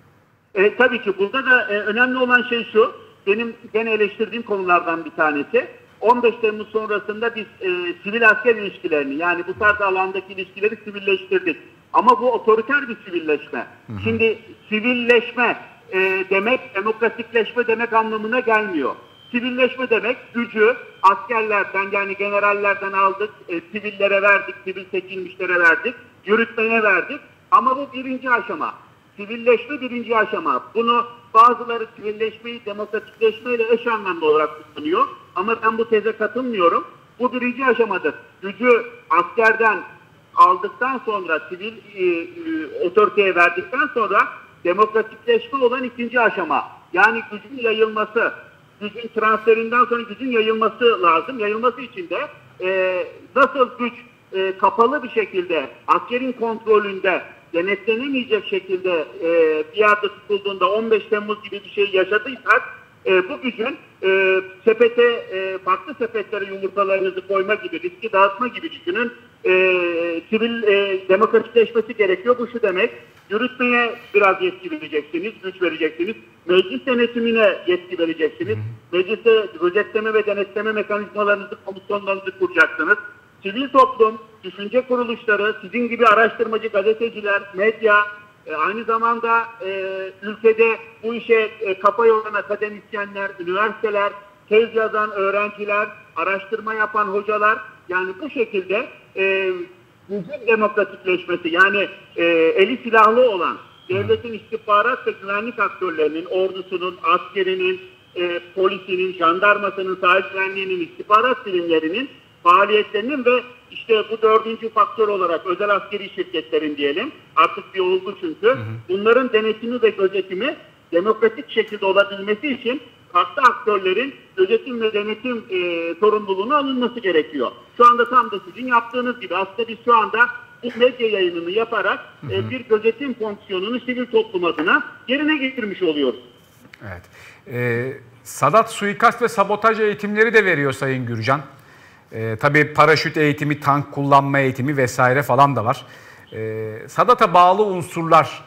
Speaker 2: E, tabii ki burada da e, önemli olan şey şu, benim gene eleştirdiğim konulardan bir tanesi. on beş Temmuz sonrasında biz e, sivil asker ilişkilerini, yani bu tarz alandaki ilişkileri sivilleştirdik. Ama bu otoriter bir sivilleşme. Hı hı. Şimdi sivilleşme e, demek demokratikleşme demek anlamına gelmiyor. Sivilleşme demek gücü askerlerden, yani generallerden aldık, e, sivillere verdik, sivil seçilmişlere verdik, yürütmeye verdik. Ama bu birinci aşama. Sivilleşme birinci aşama. Bunu bazıları sivilleşmeyi demokratikleşmeyle eş anlamlı olarak kullanıyor. Ama ben bu teze katılmıyorum. Bu birinci aşamadır. Gücü askerden aldıktan sonra, sivil e, e, otoriteye verdikten sonra demokratikleşme olan ikinci aşama. Yani gücün yayılması, gücün transferinden sonra gücün yayılması lazım. Yayılması için de e, nasıl güç e, kapalı bir şekilde askerin kontrolünde denetlenemeyecek şekilde e, bir yerde tutulduğunda on beş Temmuz gibi bir şey yaşadıysak e, bu gücün e, sepete, e, farklı sepetlere yumurtalarınızı koyma gibi, riski dağıtma gibi düşünün. E, sivil e, demokratikleşmesi gerekiyor. Bu şu demek, yürütmeye biraz yetki vereceksiniz, güç vereceksiniz. Meclis denetimine yetki vereceksiniz. Mecliste gözetleme ve denetleme mekanizmalarınızı, komisyonlarınızı kuracaksınız. Sivil toplum, düşünce kuruluşları, sizin gibi araştırmacı gazeteciler, medya, e, aynı zamanda e, ülkede bu işe e, kafa yoran akademisyenler, üniversiteler, tez yazan öğrenciler, araştırma yapan hocalar, yani bu şekilde e, gücün demokratikleşmesi, yani e, eli silahlı olan devletin istihbarat ve güvenlik aktörlerinin, ordusunun, askerinin, e, polisinin, jandarmasının, sahil güvenliğinin, istihbarat bilimlerinin faaliyetlerinin ve işte bu dördüncü faktör olarak özel askeri şirketlerin diyelim, artık bir olgu çünkü, hı hı. bunların denetimi ve gözetimi demokratik şekilde olabilmesi için farklı aktörlerin gözetim ve denetim e, sorumluluğuna alınması gerekiyor. Şu anda tam da sizin yaptığınız gibi aslında biz şu anda bu medya yayınını yaparak hı hı. E, bir gözetim fonksiyonunu sivil toplum adına yerine getirmiş oluyoruz.
Speaker 1: Evet. Ee, Sadat suikast ve sabotaj eğitimleri de veriyor Sayın Gürcan. Ee, tabii paraşüt eğitimi, tank kullanma eğitimi vesaire falan da var. Ee, Sadat'a bağlı unsurlar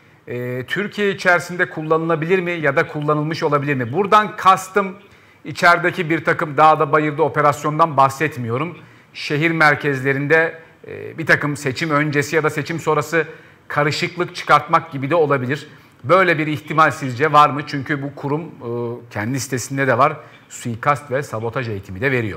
Speaker 1: e, Türkiye içerisinde kullanılabilir mi ya da kullanılmış olabilir mi? Buradan kastım içerideki bir takım dağda bayırda operasyondan bahsetmiyorum. Şehir merkezlerinde e, bir takım seçim öncesi ya da seçim sonrası karışıklık çıkartmak gibi de olabilir. Böyle bir ihtimal sizce var mı? Çünkü bu kurum e, kendi sitesinde de var. Suikast ve sabotaj eğitimi de veriyor.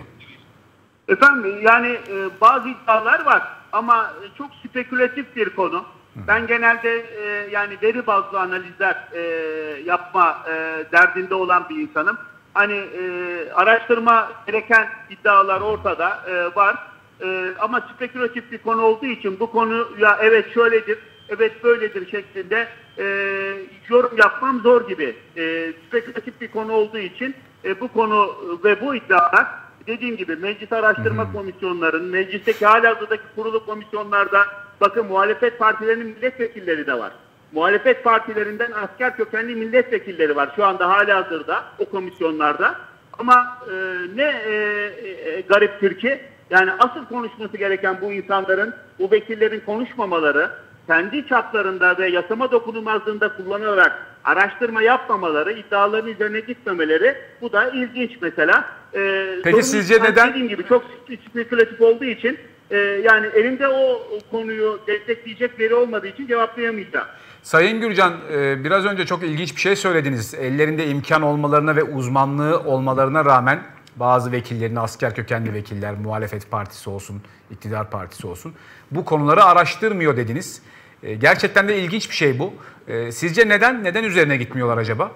Speaker 2: Efendim yani e, bazı iddialar var ama çok spekülatif bir konu. Hı. Ben genelde e, yani veri bazlı analizler e, yapma e, derdinde olan bir insanım. Hani e, araştırma gereken iddialar ortada e, var e, ama spekülatif bir konu olduğu için bu konuya evet şöyledir, evet böyledir şeklinde e, yorum yapmam zor gibi. E, spekülatif bir konu olduğu için e, bu konu ve bu iddialar dediğim gibi meclis araştırma hmm. komisyonlarının, meclisteki halihazırdaki kurulu komisyonlarda bakın muhalefet partilerinin milletvekilleri de var. Muhalefet partilerinden asker kökenli milletvekilleri var şu anda halihazırda o komisyonlarda. Ama e, ne e, e, gariptir ki yani asıl konuşması gereken bu insanların, bu vekillerin konuşmamaları, kendi çaplarında ve yasama dokunulmazlığında kullanarak araştırma yapmamaları, iddiaların üzerine gitmemeleri, bu da ilginç mesela. Ee,
Speaker 1: Peki sizce neden?
Speaker 2: Dediğim gibi çok spekülatif olduğu için e, yani elimde o konuyu destekleyecek veri olmadığı için cevaplayamayacağım.
Speaker 1: Sayın Gürcan, biraz önce çok ilginç bir şey söylediniz. Ellerinde imkan olmalarına ve uzmanlığı olmalarına rağmen bazı vekillerin, asker kökenli vekiller, muhalefet partisi olsun, iktidar partisi olsun, bu konuları araştırmıyor dediniz. Gerçekten de ilginç bir şey bu. Sizce neden, neden üzerine gitmiyorlar acaba?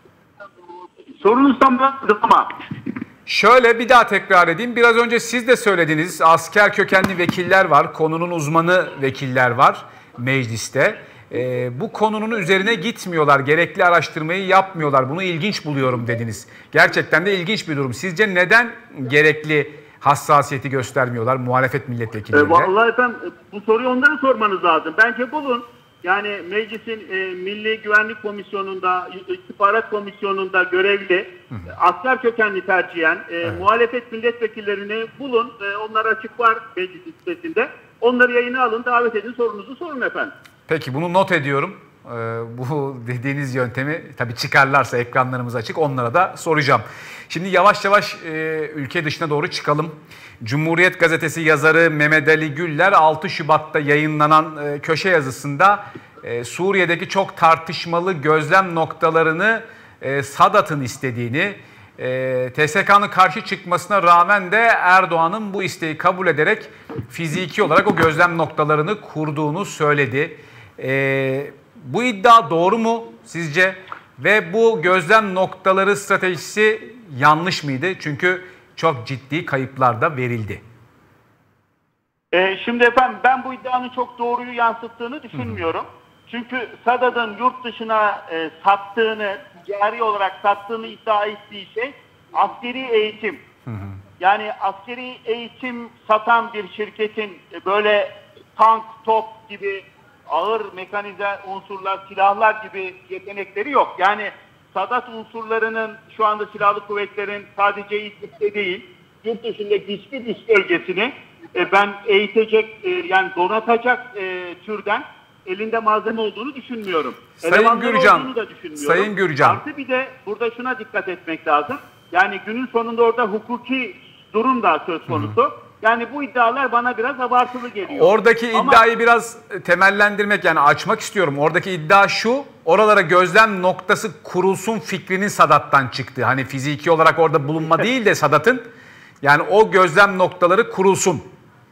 Speaker 2: Sorunuz tam ama. Şöyle
Speaker 1: bir daha tekrar edeyim. Biraz önce siz de söylediniz. Asker kökenli vekiller var, konunun uzmanı vekiller var mecliste. Ee, bu konunun üzerine gitmiyorlar, gerekli araştırmayı yapmıyorlar. Bunu ilginç buluyorum dediniz. Gerçekten de ilginç bir durum. Sizce neden gerekli hassasiyeti göstermiyorlar muhalefet milletvekilleri?
Speaker 2: E, vallahi efendim bu soruyu onlara sormanız lazım. Bence bulun. Yani meclisin e, Milli Güvenlik Komisyonu'nda, İstihbarat Komisyonu'nda görevli, hı hı. asker kökenli tercihen e, evet. muhalefet milletvekillerini bulun. E, onlar açık var meclis sitesinde. Onları yayına alın, davet edin, sorunuzu sorun efendim.
Speaker 1: Peki bunu not ediyorum. Ee, bu dediğiniz yöntemi tabii çıkarlarsa ekranlarımız açık, onlara da soracağım. Şimdi yavaş yavaş e, ülke dışına doğru çıkalım. Cumhuriyet Gazetesi yazarı Mehmet Ali Güller altı Şubat'ta yayınlanan e, köşe yazısında e, Suriye'deki çok tartışmalı gözlem noktalarını e, Sadat'ın istediğini, e, T S K'nın karşı çıkmasına rağmen de Erdoğan'ın bu isteği kabul ederek fiziki olarak o gözlem noktalarını kurduğunu söyledi. Ee, bu iddia doğru mu sizce? Ve bu gözlem noktaları stratejisi yanlış mıydı? Çünkü çok ciddi kayıplar da verildi.
Speaker 2: Ee, şimdi efendim ben bu iddianın çok doğruyu yansıttığını düşünmüyorum. Hı hı. Çünkü Sadat'ın yurt dışına e, sattığını, ticari olarak sattığını iddia ettiği şey askeri eğitim. Hı hı. Yani askeri eğitim satan bir şirketin e, böyle tank, top gibi ağır mekanize unsurlar, silahlar gibi yetenekleri yok. Yani Sadat unsurlarının şu anda silahlı kuvvetlerin sadece İdlib'de değil, yurt dışındaki hiçbir iş bölgesini e, ben eğitecek, e, yani donatacak e, türden elinde malzeme olduğunu düşünmüyorum.
Speaker 1: Sayın Gürcan, Sayın Gürcan.
Speaker 2: Artı bir de burada şuna dikkat etmek lazım. Yani günün sonunda orada hukuki durum da söz konusu. Hı. Yani bu iddialar bana biraz abartılı geliyor.
Speaker 1: Oradaki Ama, iddiayı biraz temellendirmek, yani açmak istiyorum. Oradaki iddia şu, oralara gözlem noktası kurulsun fikrinin Sadat'tan çıktı. Hani fiziki olarak orada bulunma değil de Sadat'ın, yani o gözlem noktaları kurulsun.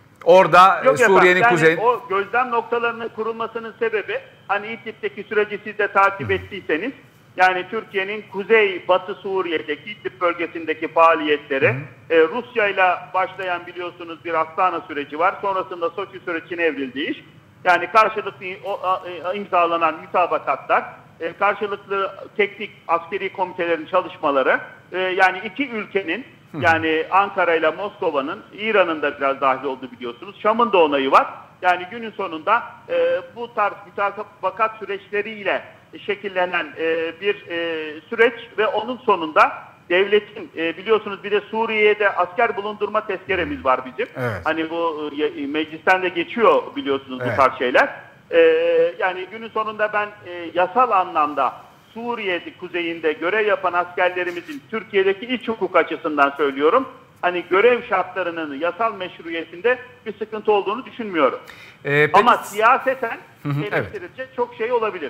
Speaker 1: Orada
Speaker 2: Yok
Speaker 1: Suriye'nin
Speaker 2: yani
Speaker 1: kuzeyi...
Speaker 2: O gözlem noktalarının kurulmasının sebebi, hani İdlib'deki süreci siz de takip Hı. ettiyseniz, yani Türkiye'nin Kuzey Batı Suriye'deki İdlib bölgesindeki faaliyetleri, e, Rusya ile başlayan biliyorsunuz bir Astana süreci var. Sonrasında Soçi sürecine evrildi iş. Yani karşılıklı o, a, imzalanan mütabakatlar, e, karşılıklı teknik askeri komitelerin çalışmaları, e, yani iki ülkenin, yani Ankara ile Moskova'nın, İran'ın da biraz dahil olduğu biliyorsunuz. Şam'ın da onayı var. Yani günün sonunda e, bu tarz mütabakat süreçleriyle şekillenen e, bir e, süreç ve onun sonunda devletin e, biliyorsunuz bir de Suriye'de asker bulundurma tezkeremiz var bizim. Evet. Hani bu e, meclisten de geçiyor biliyorsunuz evet. bu tarz şeyler. E, yani günün sonunda ben e, yasal anlamda Suriye'de kuzeyinde görev yapan askerlerimizin Türkiye'deki iç hukuk açısından söylüyorum, hani görev şartlarının yasal meşruiyetinde bir sıkıntı olduğunu düşünmüyorum. Ee, peki... Ama siyaseten eleştirilecek evet. çok şey olabilir.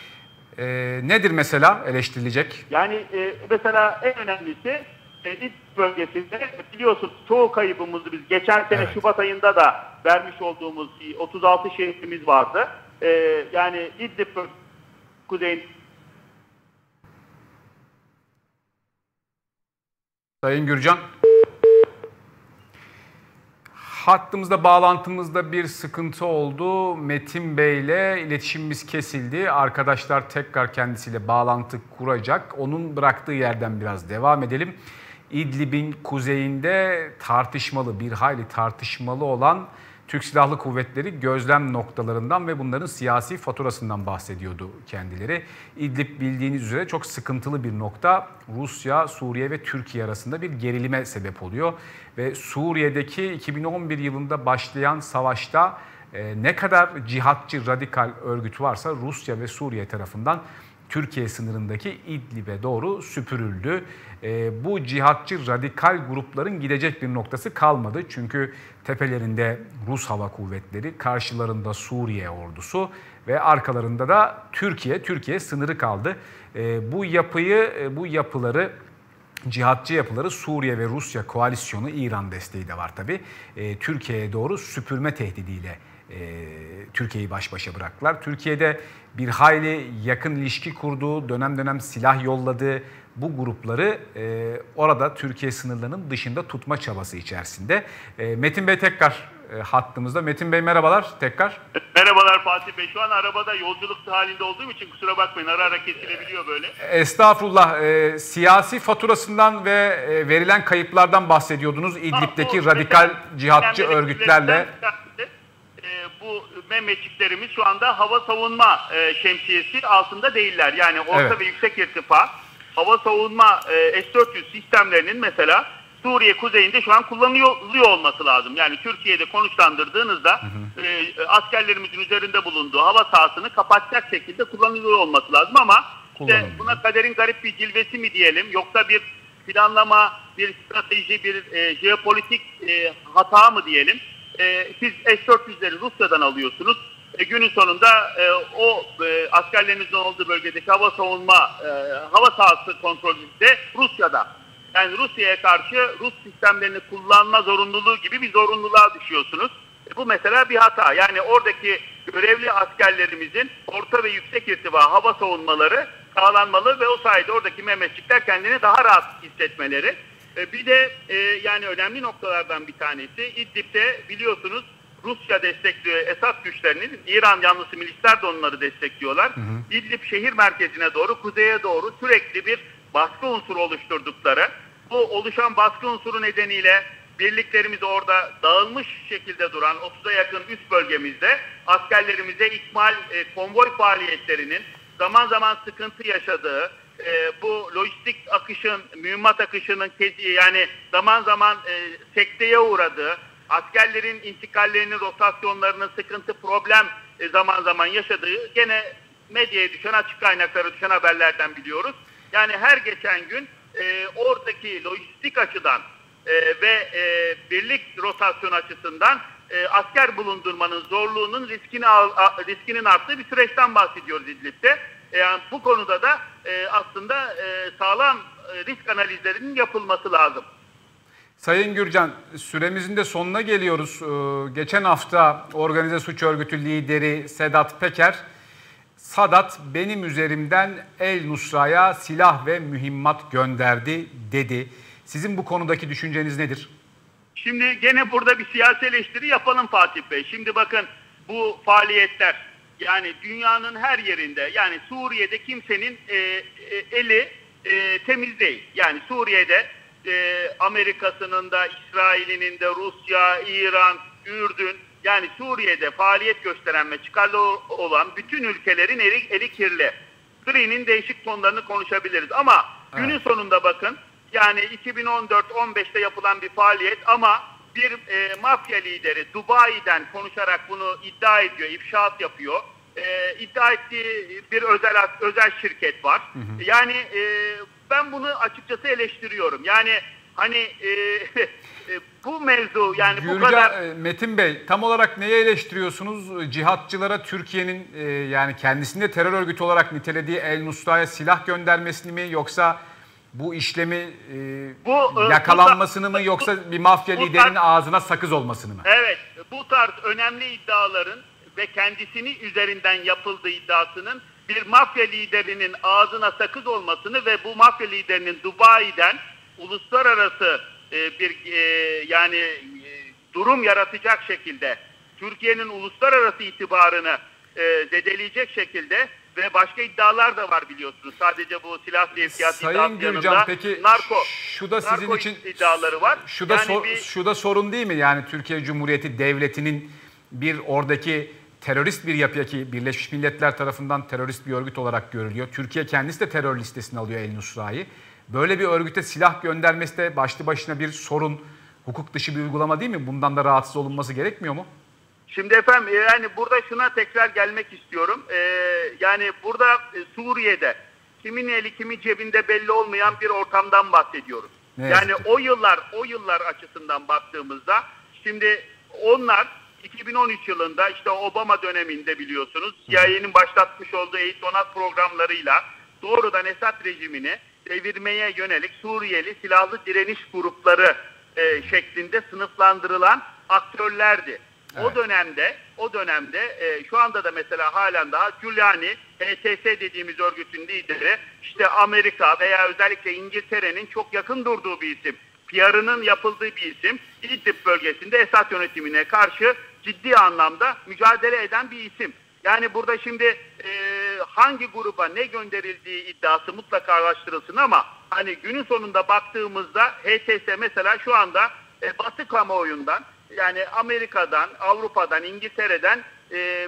Speaker 1: Ee, nedir mesela eleştirilecek?
Speaker 2: Yani e, mesela en önemlisi e, İdlib bölgesinde biliyorsunuz çoğu kaybımızı biz geçen sene evet. Şubat ayında da vermiş olduğumuz otuz altı şehitimiz vardı. E, yani İdlib kuzeyin.
Speaker 1: Sayın Gürcan, hattımızda, bağlantımızda bir sıkıntı oldu. Metin Bey ile iletişimimiz kesildi. Arkadaşlar tekrar kendisiyle bağlantı kuracak. Onun bıraktığı yerden biraz devam edelim. İdlib'in kuzeyinde tartışmalı, bir hayli tartışmalı olan Türk Silahlı Kuvvetleri gözlem noktalarından ve bunların siyasi faturasından bahsediyordu kendileri. İdlib bildiğiniz üzere çok sıkıntılı bir nokta. Rusya, Suriye ve Türkiye arasında bir gerilime sebep oluyor. Ve Suriye'deki iki bin on bir yılında başlayan savaşta e, ne kadar cihatçı radikal örgüt varsa Rusya ve Suriye tarafından Türkiye sınırındaki İdlib'e doğru süpürüldü. E, bu cihatçı radikal grupların gidecek bir noktası kalmadı. Çünkü tepelerinde Rus Hava Kuvvetleri, karşılarında Suriye ordusu ve arkalarında da Türkiye, Türkiye sınırı kaldı. E, bu yapıyı, e, bu yapıları, cihatçı yapıları Suriye ve Rusya koalisyonu, İran desteği de var tabii, e, Türkiye'ye doğru süpürme tehdidiyle e, Türkiye'yi baş başa bıraktılar. Türkiye'de bir hayli yakın ilişki kurduğu, dönem dönem silah yolladığı bu grupları e, orada Türkiye sınırlarının dışında tutma çabası içerisinde. E, Metin Bey tekrar e, hattımızda. Metin Bey merhabalar tekrar.
Speaker 2: Merhabalar Fatih Bey. Şu an arabada yolculuk halinde olduğum için kusura bakmayın, ara ara kesilebiliyor böyle.
Speaker 1: Estağfurullah. E, siyasi faturasından ve e, verilen kayıplardan bahsediyordunuz İdlib'deki
Speaker 2: ha,
Speaker 1: radikal cihatçı örgütlerle.
Speaker 2: Bu Mehmetçiklerimiz şu anda hava savunma e, şemsiyesi altında değiller. Yani orta evet. ve yüksek irtifa hava savunma e, S dört yüz sistemlerinin mesela Suriye kuzeyinde şu an kullanılıyor olması lazım. Yani Türkiye'de konuşlandırdığınızda hı hı. E, askerlerimizin üzerinde bulunduğu hava sahasını kapatacak şekilde kullanılıyor olması lazım ama işte buna kaderin garip bir cilvesi mi diyelim, yoksa bir planlama, bir strateji, bir e, jeopolitik e, hata mı diyelim? E, siz S dört yüzleri Rusya'dan alıyorsunuz. E, günün sonunda e, o e, askerlerinizin olduğu bölgedeki hava savunma, e, hava sahası kontrolü de Rusya'da. Yani Rusya'ya karşı Rus sistemlerini kullanma zorunluluğu gibi bir zorunluluğa düşüyorsunuz. E, bu mesela bir hata. Yani oradaki görevli askerlerimizin orta ve yüksek irtifa hava savunmaları sağlanmalı ve o sayede oradaki Mehmetçikler kendini daha rahat hissetmeleri. Bir de e, yani önemli noktalardan bir tanesi İdlib'de biliyorsunuz Rusya destekliyor Esad güçlerinin, İran yanlısı milisler de onları destekliyorlar. Hı hı. İdlib şehir merkezine doğru, kuzeye doğru sürekli bir baskı unsuru oluşturdukları, bu oluşan baskı unsuru nedeniyle birliklerimiz orada dağılmış şekilde duran otuza yakın üst bölgemizde askerlerimize ikmal e, konvoy faaliyetlerinin zaman zaman sıkıntı yaşadığı, E, bu lojistik akışın, mühimmat akışının yani zaman zaman e, sekteye uğradığı, askerlerin intikallerinin, rotasyonlarının sıkıntı, problem e, zaman zaman yaşadığı gene medyaya düşen, açık kaynaklara düşen haberlerden biliyoruz. Yani her geçen gün e, oradaki lojistik açıdan e, ve e, birlik rotasyon açısından e, asker bulundurmanın zorluğunun riskini riskinin arttığı bir süreçten bahsediyoruz İdlib'de. Yani bu konuda da e, aslında e, sağlam e, risk analizlerinin yapılması lazım.
Speaker 1: Sayın Gürcan, süremizin de sonuna geliyoruz. Ee, geçen hafta organize suç örgütü lideri Sedat Peker, Sadat benim üzerimden El Nusra'ya silah ve mühimmat gönderdi dedi. Sizin bu konudaki düşünceniz nedir?
Speaker 2: Şimdi gene burada bir siyasi eleştiri yapalım Fatih Bey. Şimdi bakın bu faaliyetler, yani dünyanın her yerinde, yani Suriye'de kimsenin e, e, eli e, temiz değil. Yani Suriye'de e, Amerika'sının da, İsrail'inin de, Rusya, İran, Ürdün, yani Suriye'de faaliyet gösteren ve çıkarlı olan bütün ülkelerin eli, eli kirli. Gri'nin değişik konularını konuşabiliriz ama evet. günün sonunda bakın, yani iki bin on dört on beşte yapılan bir faaliyet ama bir e, mafya lideri Dubai'den konuşarak bunu iddia ediyor, ifşaat yapıyor. E, iddia ettiği bir özel özel şirket var. Hı hı. Yani e, ben bunu açıkçası eleştiriyorum. Yani hani e, e, bu mevzu yani
Speaker 1: Gürcan,
Speaker 2: bu kadar...
Speaker 1: Metin Bey, tam olarak neyi eleştiriyorsunuz? Cihatçılara Türkiye'nin e, yani kendisinde terör örgütü olarak nitelediği El Nusra'ya silah göndermesini mi, yoksa bu işlemi e, bu, yakalanmasını bu, mı, yoksa bir mafya bu, liderinin tarz, ağzına sakız olmasını mı?
Speaker 2: Evet, bu tarz önemli iddiaların ve kendisini üzerinden yapıldığı iddiasının bir mafya liderinin ağzına sakız olmasını ve bu mafya liderinin Dubai'den uluslararası e, bir e, yani e, durum yaratacak şekilde Türkiye'nin uluslararası itibarını e, zedeleyecek şekilde ve başka iddialar da var biliyorsunuz. Sadece bu silah sevkiyatı
Speaker 1: Sayın
Speaker 2: iddiası
Speaker 1: Gürcan,
Speaker 2: yanında
Speaker 1: peki
Speaker 2: narko,
Speaker 1: şu da sizin
Speaker 2: narko
Speaker 1: için
Speaker 2: iddiaları var.
Speaker 1: Şu da
Speaker 2: yani
Speaker 1: sor,
Speaker 2: bir,
Speaker 1: şu da sorun değil mi? Yani Türkiye Cumhuriyeti Devleti'nin bir oradaki terörist bir yapıya, ki Birleşmiş Milletler tarafından terörist bir örgüt olarak görülüyor. Türkiye kendisi de terör listesine alıyor El Nusra'yı. Böyle bir örgüte silah göndermesi de başlı başına bir sorun, hukuk dışı bir uygulama değil mi? Bundan da rahatsız olunması gerekmiyor mu?
Speaker 2: Şimdi efendim yani burada şuna tekrar gelmek istiyorum. Ee, yani burada e, Suriye'de kimin eli kimin cebinde belli olmayan bir ortamdan bahsediyoruz.
Speaker 1: Ne
Speaker 2: yani
Speaker 1: yazık ki.
Speaker 2: o yıllar o yıllar açısından baktığımızda şimdi onlar iki bin on üç yılında işte Obama döneminde biliyorsunuz C I A'nin başlatmış olduğu eğitim donat programlarıyla doğrudan Esad rejimini devirmeye yönelik Suriyeli silahlı direniş grupları e, şeklinde sınıflandırılan aktörlerdi.
Speaker 1: Evet.
Speaker 2: O dönemde, o dönemde e, şu anda da mesela halen daha Giuliani, H T S dediğimiz örgütün lideri, işte Amerika veya özellikle İngiltere'nin çok yakın durduğu bir isim. P R'ının yapıldığı bir isim. İdlib bölgesinde Esad yönetimine karşı ciddi anlamda mücadele eden bir isim. Yani burada şimdi e, hangi gruba ne gönderildiği iddiası mutlaka araştırılsın ama hani günün sonunda baktığımızda H T S mesela şu anda e, Batı kamuoyundan, yani Amerika'dan, Avrupa'dan, İngiltere'den e,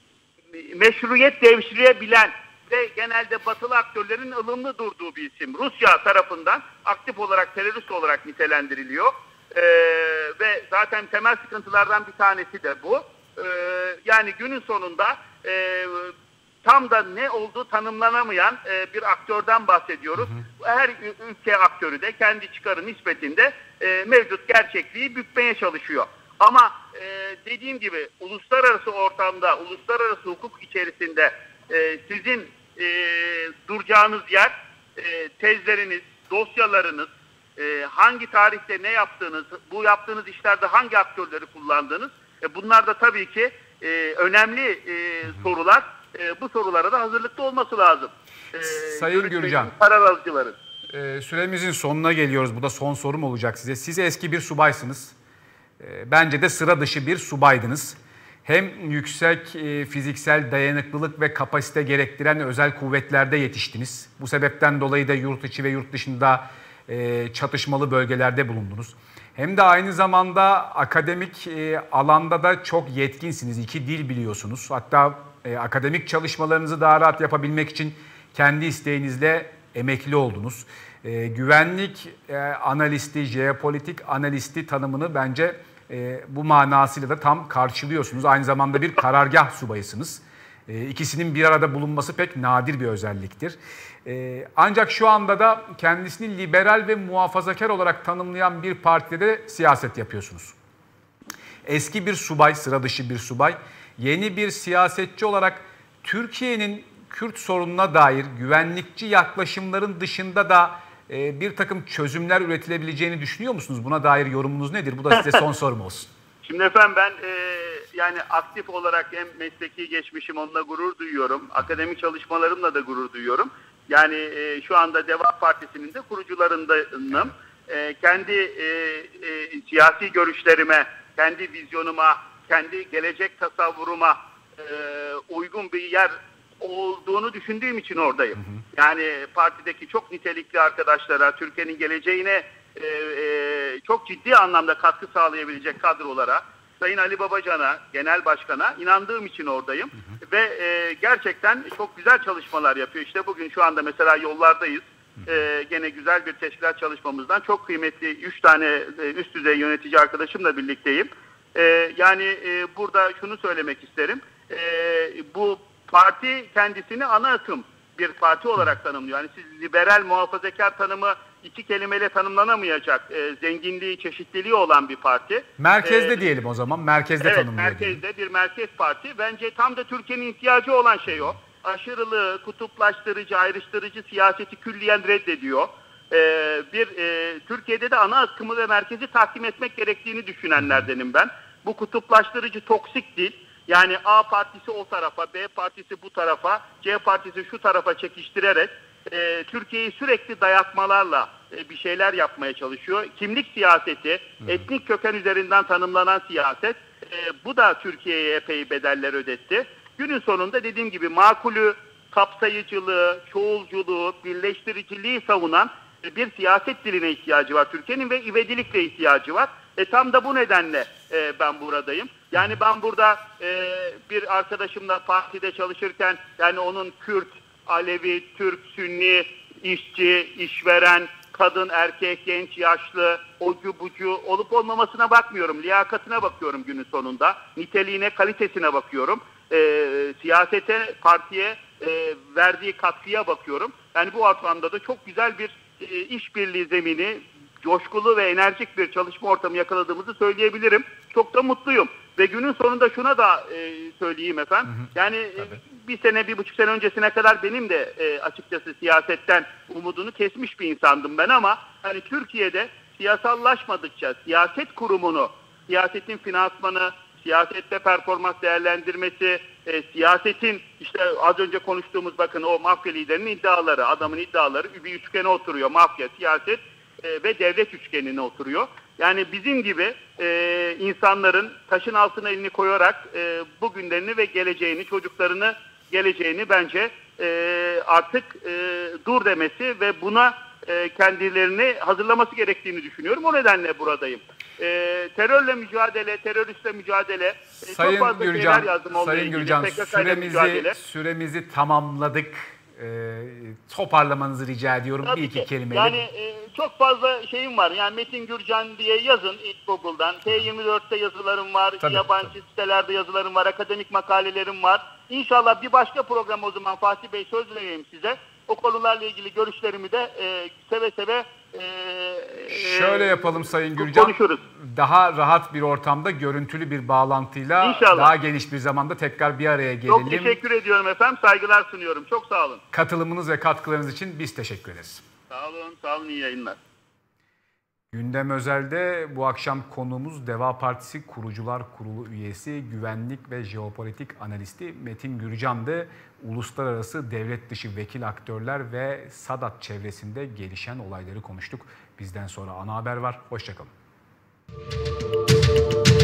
Speaker 2: meşruiyet devşirebilen ve genelde batılı aktörlerin ılımlı durduğu bir isim. Rusya tarafından aktif olarak terörist olarak nitelendiriliyor. E, ve zaten temel sıkıntılardan bir tanesi de bu. E, yani günün sonunda e, tam da ne olduğu tanımlanamayan e, bir aktörden bahsediyoruz. Hı hı. Her ülke aktörü de kendi çıkarı nispetinde e, mevcut gerçekliği bükmeye çalışıyor. Ama e, dediğim gibi uluslararası ortamda, uluslararası hukuk içerisinde e, sizin e, duracağınız yer, e, tezleriniz, dosyalarınız, e, hangi tarihte ne yaptığınız, bu yaptığınız işlerde hangi aktörleri kullandığınız, e, bunlar da tabii ki e, önemli e, sorular. E, bu sorulara da hazırlıklı olması lazım. E,
Speaker 1: Sayın Gürcan,
Speaker 2: karar alıcıların.
Speaker 1: E, süremizin sonuna geliyoruz. Bu da son sorum olacak size. Siz eski bir subaysınız. E, bence de sıra dışı bir subaydınız. Hem yüksek e, fiziksel dayanıklılık ve kapasite gerektiren özel kuvvetlerde yetiştiniz. Bu sebepten dolayı da yurt içi ve yurt dışında e, çatışmalı bölgelerde bulundunuz. Hem de aynı zamanda akademik e, alanda da çok yetkinsiniz. İki dil biliyorsunuz. Hatta e, akademik çalışmalarınızı daha rahat yapabilmek için kendi isteğinizle emekli oldunuz. E, güvenlik e, analisti, jeopolitik analisti tanımını bence e, bu manasıyla da tam karşılıyorsunuz. Aynı zamanda bir karargah subayısınız. E, ikisinin bir arada bulunması pek nadir bir özelliktir. E, ancak şu anda da kendisini liberal ve muhafazakar olarak tanımlayan bir partide de siyaset yapıyorsunuz. Eski bir subay, sıra dışı bir subay, yeni bir siyasetçi olarak Türkiye'nin Kürt sorununa dair güvenlikçi yaklaşımların dışında da e, bir takım çözümler üretilebileceğini düşünüyor musunuz? Buna dair yorumunuz nedir? Bu da size son sorum olsun.
Speaker 2: Şimdi efendim ben e, yani aktif olarak hem mesleki geçmişim onunla gurur duyuyorum. Akademik çalışmalarımla da gurur duyuyorum. Yani e, şu anda Deva Partisi'nin de kurucularındanım. E, kendi e, e, siyasi görüşlerime, kendi vizyonuma, kendi gelecek tasavvuruma e, uygun bir yer olduğunu düşündüğüm için oradayım. Hı hı. Yani partideki çok nitelikli arkadaşlara, Türkiye'nin geleceğine e, e, çok ciddi anlamda katkı sağlayabilecek kadrolara, Sayın Ali Babacan'a, Genel Başkan'a inandığım için oradayım. Hı hı. Ve e, gerçekten çok güzel çalışmalar yapıyor. İşte bugün şu anda mesela yollardayız. Hı hı. E, gene güzel bir teşkilat çalışmamızdan çok kıymetli üç tane e, üst düzey yönetici arkadaşımla birlikteyim. E, yani e, burada şunu söylemek isterim. E, bu parti kendisini ana akım bir parti olarak tanımlıyor. Yani siz liberal muhafazakar tanımı iki kelimeyle tanımlanamayacak e, zenginliği, çeşitliliği olan bir parti.
Speaker 1: Merkezde ee, diyelim o zaman. Merkezde
Speaker 2: evet,
Speaker 1: tanımlıyor.
Speaker 2: Merkezde diyelim. Bir merkez parti. Bence tam da Türkiye'nin ihtiyacı olan şey o. Aşırılığı, kutuplaştırıcı, ayrıştırıcı siyaseti külliyen reddediyor. Ee, bir e, Türkiye'de de ana akımı ve merkezi tahkim etmek gerektiğini düşünenlerdenim ben. Bu kutuplaştırıcı toksik değil. Yani A partisi o tarafa, B partisi bu tarafa, C partisi şu tarafa çekiştirerek e, Türkiye'yi sürekli dayatmalarla e, bir şeyler yapmaya çalışıyor. Kimlik siyaseti, hmm. etnik köken üzerinden tanımlanan siyaset, e, bu da Türkiye'ye epey bedeller ödetti. Günün sonunda dediğim gibi makulü kapsayıcılığı, çoğulculuğu, birleştiriciliği savunan bir siyaset diline ihtiyacı var Türkiye'nin ve ivedilikle ihtiyacı var. E, tam da bu nedenle e, ben buradayım. Yani ben burada e, bir arkadaşımla partide çalışırken, yani onun Kürt, Alevi, Türk, Sünni, işçi, işveren, kadın, erkek, genç, yaşlı, ocu bucu olup olmamasına bakmıyorum. Liyakatine bakıyorum günün sonunda. Niteliğine, kalitesine bakıyorum. E, siyasete, partiye e, verdiği katkıya bakıyorum. Yani bu ortamda da çok güzel bir e, işbirliği zemini, coşkulu ve enerjik bir çalışma ortamı yakaladığımızı söyleyebilirim. Çok da mutluyum. Ve günün sonunda şuna da e, söyleyeyim efendim. Hı hı. Yani e, bir sene, bir buçuk sene öncesine kadar benim de e, açıkçası siyasetten umudunu kesmiş bir insandım ben, ama hani Türkiye'de siyasallaşmadıkça siyaset kurumunu, siyasetin finansmanı, siyasette performans değerlendirmesi, e, siyasetin işte az önce konuştuğumuz, bakın o mafya liderinin iddiaları, adamın iddiaları bir üçgene oturuyor. Mafya, siyaset e, ve devlet üçgenine oturuyor. Yani bizim gibi e, insanların taşın altına elini koyarak e, bugünlerini ve geleceğini, çocuklarını, geleceğini bence e, artık e, dur demesi ve buna e, kendilerini hazırlaması gerektiğini düşünüyorum. O nedenle buradayım. E, terörle mücadele, teröristle mücadele. E,
Speaker 1: Sayın
Speaker 2: çok fazla
Speaker 1: Gürcan,
Speaker 2: şeyler yazdım onunla
Speaker 1: Sayın
Speaker 2: ilgili.
Speaker 1: Gürcan, süremizi, süremizi tamamladık. E, toparlamanızı rica ediyorum.
Speaker 2: Tabii
Speaker 1: bir iki
Speaker 2: ki.
Speaker 1: kelimeyle.
Speaker 2: Yani e, çok fazla şeyim var. Yani Metin Gürcan diye yazın ilk Google'dan. T yirmi dörtte yazılarım var.
Speaker 1: Tabii,
Speaker 2: yabancı
Speaker 1: tabii.
Speaker 2: sitelerde yazılarım var. Akademik makalelerim var. İnşallah bir başka program, o zaman Fatih Bey, söz vereyim size. O konularla ilgili görüşlerimi de e, seve seve e,
Speaker 1: Şöyle yapalım Sayın Gürcan.
Speaker 2: Konuşuruz.
Speaker 1: Daha rahat bir ortamda, görüntülü bir bağlantıyla
Speaker 2: İnşallah.
Speaker 1: daha geniş bir zamanda tekrar bir araya gelelim.
Speaker 2: Çok teşekkür ediyorum efendim. Saygılar sunuyorum. Çok sağ olun.
Speaker 1: Katılımınız ve katkılarınız için biz teşekkür ederiz.
Speaker 2: Sağ olun. Sağ olun. İyi yayınlar.
Speaker 1: Gündem Özel'de bu akşam konuğumuz Deva Partisi Kurucular Kurulu üyesi, güvenlik ve jeopolitik analisti Metin Gürcan'dı. Uluslararası devlet dışı vekil aktörler ve Sadat çevresinde gelişen olayları konuştuk. Bizden sonra ana haber var. Hoşça kalın.